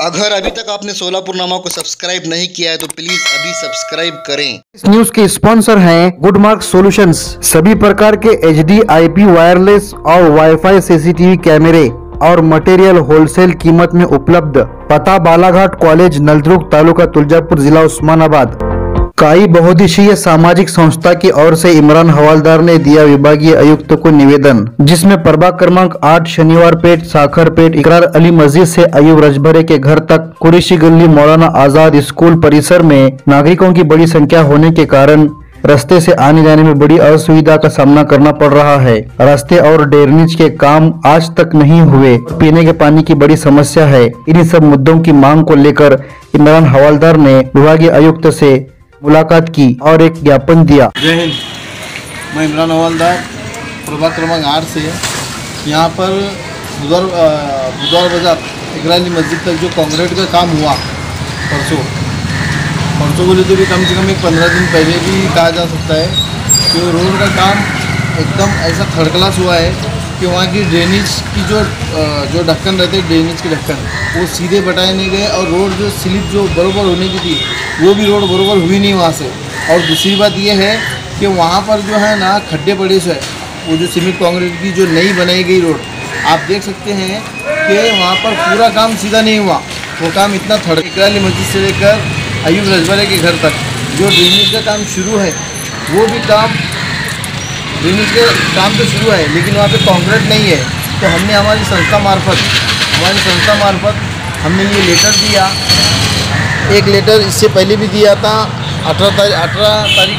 अगर अभी तक आपने सोलापुरनामा को सब्सक्राइब नहीं किया है तो प्लीज अभी सब्सक्राइब करें। इस न्यूज के स्पॉन्सर हैं गुडमार्क सॉल्यूशंस। सभी प्रकार के HD, IP, वायरलेस और वाईफाई CCTV कैमरे और मटेरियल होलसेल कीमत में उपलब्ध। पता बालाघाट कॉलेज, नलदुर्ग, तालुका तुलजापुर, जिला उस्मानाबाद। काई बहुउद्देशीय सामाजिक संस्था की ओर से इमरान हवालदार ने दिया विभागीय आयुक्त को निवेदन, जिसमें प्रभाग क्रमांक 8 शनिवार पेट, साखर पेट, इकरार अली मस्जिद से अयूब रजभरे के घर तक कुरैशी गली मौलाना आजाद स्कूल परिसर में नागरिकों की बड़ी संख्या होने के कारण रास्ते से आने जाने में बड़ी असुविधा का सामना करना पड़ रहा है। रास्ते और ड्रेनेज के काम आज तक नहीं हुए। पीने के पानी की बड़ी समस्या है। इन्हीं सब मुद्दों की मांग को लेकर इमरान हवालदार ने विभागीय आयुक्त से मुलाकात की और एक ज्ञापन दिया। जय हिंद। मैं इमरान हवालदार प्रभाग क्रमांक 8 से यहाँ पर बुधवार बाजार इकरार अली मस्जिद तक जो कंक्रीट का काम हुआ परसों बोले तो भी कम से कम एक 15 दिन पहले भी कहा जा सकता है कि रोड का काम एकदम ऐसा थर्ड क्लास हुआ है कि वहाँ की ड्रेनेज की जो ढक्कन रहते हैं, ड्रेनेज के ढक्कन वो सीधे बटाए नहीं गए और रोड जो स्लिप जो बराबर होने की थी वो भी रोड बराबर हुई नहीं वहाँ से। और दूसरी बात ये है कि वहाँ पर जो है ना खड्डे पड़े से वो जो सीमेंट कंक्रीट की जो नई बनाई गई रोड आप देख सकते हैं कि वहाँ पर पूरा काम सीधा नहीं हुआ। वो काम इतना थर्ड इकरार अली मस्जिद से लेकर अयूब रजभरे के घर तक जो ड्रेनेज का काम शुरू है वो भी काम ड्रेनेज के काम तो शुरू है लेकिन वहाँ पे कंक्रीट नहीं है। तो हमने हमारी संस्था मार्फत हमने ये लेटर दिया। एक लेटर इससे पहले भी दिया था 18/11/2021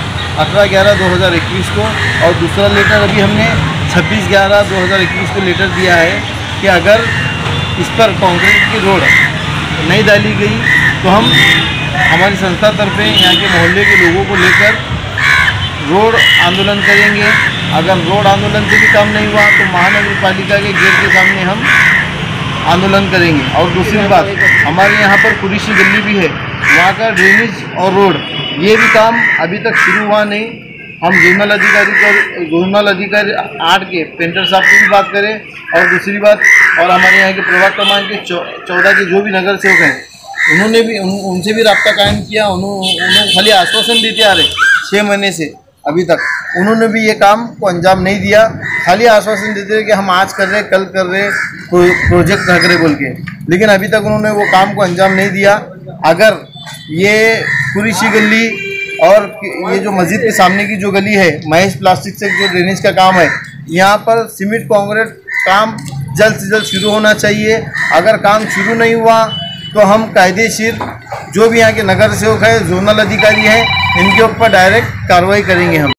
को और दूसरा लेटर अभी हमने 26/11/2021 को लेटर दिया है कि अगर इस पर कंक्रीट की रोड नहीं डाली गई तो हम हमारी संस्था तरफे यहाँ के मोहल्ले के लोगों को लेकर रोड आंदोलन करेंगे। अगर रोड आंदोलन से भी काम नहीं हुआ तो महानगर पालिका के गेट के सामने हम आंदोलन करेंगे। और दूसरी बात, हमारे यहाँ पर कुरैशी गली भी है, वहाँ का ड्रेनेज और रोड ये भी काम अभी तक शुरू हुआ नहीं। हम जोनल अधिकारी 8 के पेंटर साहब से भी बात करें और दूसरी बात और हमारे यहाँ के प्रभाग क्रमांक के 14 के जो भी नगर सेवक हैं उन्होंने भी उनसे भी राब्ता कायम किया। उन्होंने खाली आश्वासन देते आ रहे 6 महीने से अभी तक उन्होंने भी ये काम को अंजाम नहीं दिया। खाली आश्वासन देते रहे कि हम आज कर रहे, कल कर रहे, प्रोजेक्ट रख रहे बोल के, लेकिन अभी तक उन्होंने वो काम को अंजाम नहीं दिया। अगर ये कुरैशी गली और ये जो मस्जिद के सामने की जो गली है महेश प्लास्टिक से जो ड्रेनेज का काम है, यहाँ पर सीमेंट कंक्रीट काम जल्द से जल्द शुरू होना चाहिए। अगर काम शुरू नहीं हुआ तो हम कायदेशीर जो भी यहाँ के नगर सेवक है, जोनल अधिकारी हैं, इनके ऊपर डायरेक्ट कार्रवाई करेंगे हम।